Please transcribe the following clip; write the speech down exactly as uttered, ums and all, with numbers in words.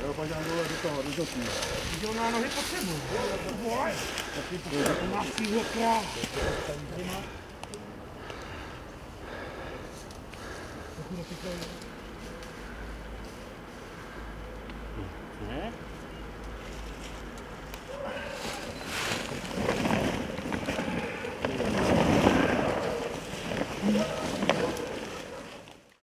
Jo, pak dám dole do toho, do toku. Když on má nohy pod sebou. To má cíl krát. Ne?